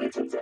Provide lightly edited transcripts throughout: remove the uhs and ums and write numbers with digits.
licenze.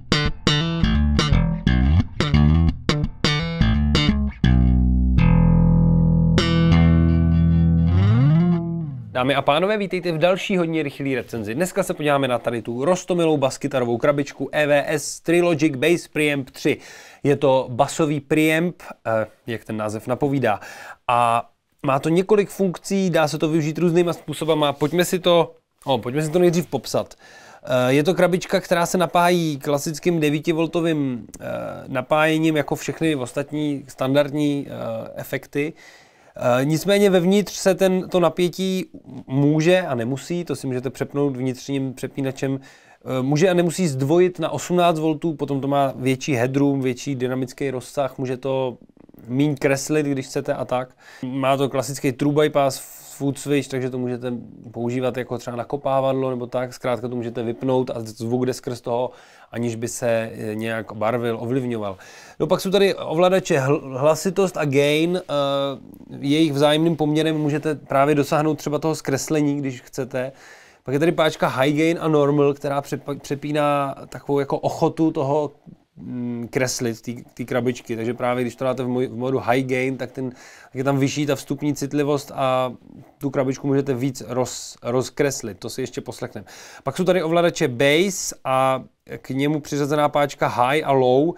Dámy a pánové, vítejte v další hodně rychlý recenzi. Dneska se podíváme na tady tu roztomilou baskytarovou krabičku EVS Trilogic Bass Preamp 3. Je to basový preamp, jak ten název napovídá. A má to několik funkcí, dá se to využít různýma způsobama. Pojďme si to nejdřív popsat. Je to krabička, která se napájí klasickým 9V napájením, jako všechny ostatní standardní efekty. Nicméně vevnitř se to napětí může a nemusí, to si můžete přepnout vnitřním přepínačem, může a nemusí zdvojit na 18V, potom to má větší headroom, větší dynamický rozsah, může to míň kreslit, když chcete a tak. Má to klasický true bypass, foot switch, takže to můžete používat jako třeba nakopávadlo nebo tak, zkrátka to můžete vypnout a zvuk jde skrz toho, aniž by se nějak barvil, ovlivňoval. No pak jsou tady ovladače hlasitost a gain, jejich vzájemným poměrem můžete právě dosáhnout třeba toho zkreslení, když chcete. Pak je tady páčka high gain a normal, která přepíná takovou jako ochotu toho kreslit té krabičky, takže právě když to dáte v modu high gain, tak je tam vyšší ta vstupní citlivost a tu krabičku můžete víc rozkreslit, to si ještě poslechneme. Pak jsou tady ovladače bass a k němu přiřazená páčka high a low.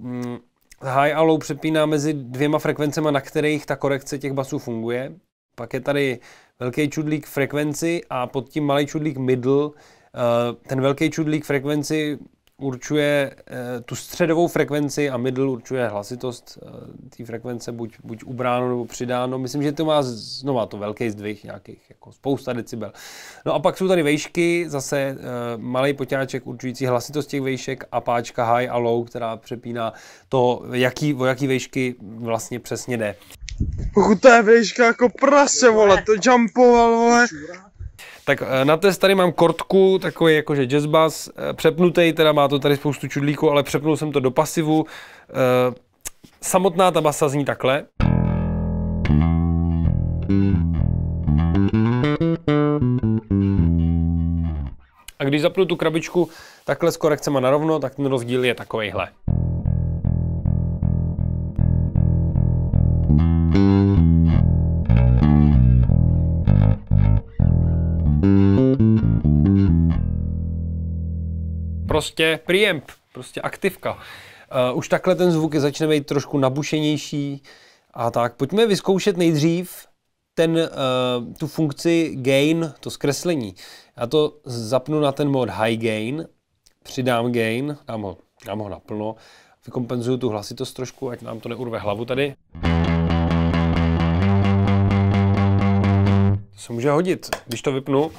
High a low přepíná mezi dvěma frekvencemi, na kterých ta korekce těch basů funguje. Pak je tady velký čudlík frekvenci a pod tím malý čudlík middle. Ten velký čudlík frekvenci určuje tu středovou frekvenci a middle určuje hlasitost té frekvence, buď ubráno nebo přidáno. Myslím, že to má znova to velký zdvih, nějakých jako spousta decibel. No a pak jsou tady vejšky, zase malý poťáček určující hlasitost těch vejšek a páčka high a low, která přepíná to, o jaký vejšky vlastně přesně jde. Pokud to je vejška jako prase, vole, to jumpoval, vole. Tak na test tady mám kortku, takový jakože jazz bass, přepnutý, teda má to tady spoustu čudlíků, ale přepnul jsem to do pasivu. Samotná ta basa zní takhle. A když zapnu tu krabičku takhle s korekcema narovno, tak ten rozdíl je takovejhle. Prostě preamp, prostě aktivka. Už takhle ten zvuk začne být trošku nabušenější a tak. Pojďme vyzkoušet nejdřív tu funkci gain, to zkreslení. Já to zapnu na ten mod high gain, přidám gain, dám ho naplno, vykompenzuju tu hlasitost trošku, ať nám to neurve hlavu tady. To se může hodit, když to vypnu.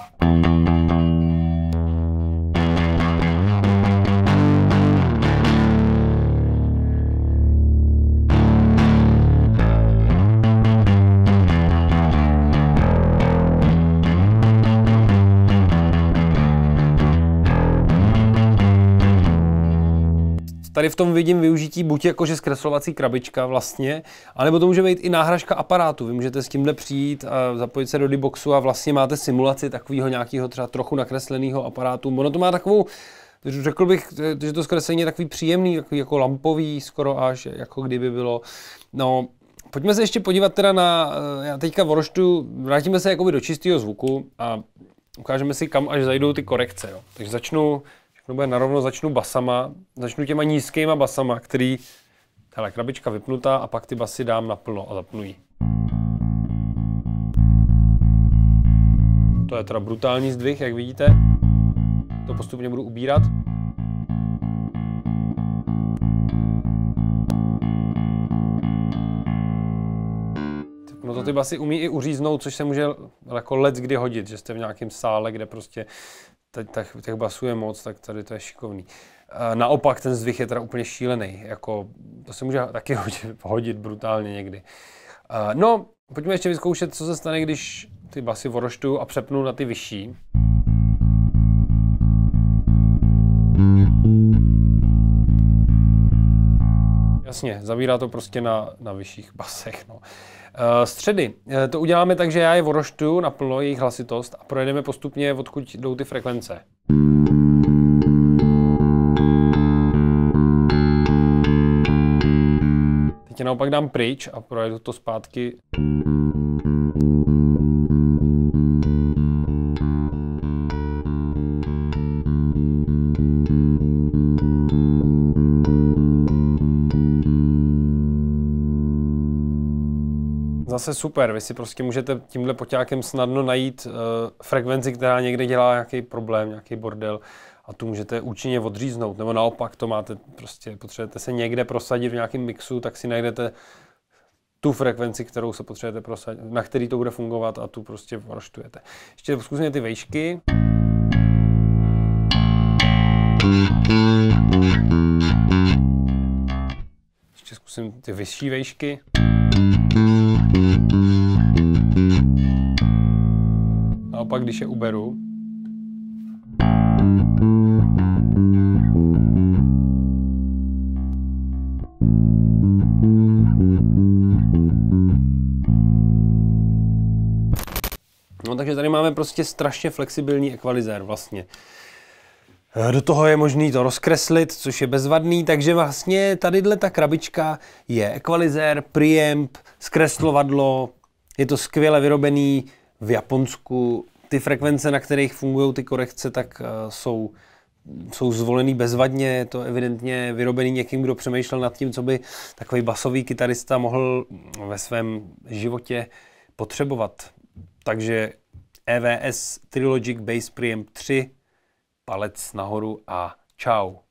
Tady v tom vidím využití buď jakože zkreslovací krabička vlastně, anebo to může být i náhražka aparátu. Vy můžete s tímhle přijít a zapojit se do D-Boxu a vlastně máte simulaci takového nějakého třeba trochu nakresleného aparátu. Ono to má takovou, řekl bych, že to zkreslení je takový příjemný, takový jako lampový skoro až, jako kdyby bylo. No, pojďme se ještě podívat teda já teďka voroštuju, vrátíme se jakoby do čistého zvuku a ukážeme si, kam až zajdou ty korekce. Jo. Takže začnu basama, začnu těma nízkýma basama, který, hele, krabička vypnutá a pak ty basy dám naplno a zapnu ji. To je teda brutální zdvih, jak vidíte. To postupně budu ubírat. No to ty basy umí i uříznout, což se může jako leckdy hodit, že jste v nějakém sále, kde prostě těch basů je moc, tak tady to je šikovný. Naopak ten zdvih je teda úplně šílený, jako to se může taky hodit brutálně někdy. No, pojďme ještě vyzkoušet, co se stane, když ty basy voroštuju a přepnu na ty vyšší. Jasně, zavírá to prostě na vyšších basech. No. Středy. To uděláme tak, že já je voroštuju naplno, jejich hlasitost a projedeme postupně, odkud jdou ty frekvence. naopak dám pryč a projedu to zpátky. Zase super, vy si prostě můžete tímhle poťákem snadno najít frekvenci, která někde dělá nějaký problém, nějaký bordel a tu můžete účinně odříznout, nebo naopak to máte, prostě potřebujete se někde prosadit v nějakém mixu, tak si najdete tu frekvenci, kterou se potřebujete prosadit, na který to bude fungovat a tu prostě roštujete. Ještě zkusíme ty vejšky. Ještě zkusím ty vyšší vejšky. Naopak, když je uberu, no takže tady máme prostě strašně flexibilní ekvalizér vlastně. Do toho je možný to rozkreslit, což je bezvadný, takže vlastně tadyhle ta krabička je ekvalizér, preamp, zkreslovadlo, je to skvěle vyrobený v Japonsku. Ty frekvence, na kterých fungují ty korekce, tak jsou zvolený bezvadně, je to evidentně vyrobený někým, kdo přemýšlel nad tím, co by takový basový kytarista mohl ve svém životě potřebovat. Takže EVS Trilogic Bass Preamp 3, palec nahoru a čau.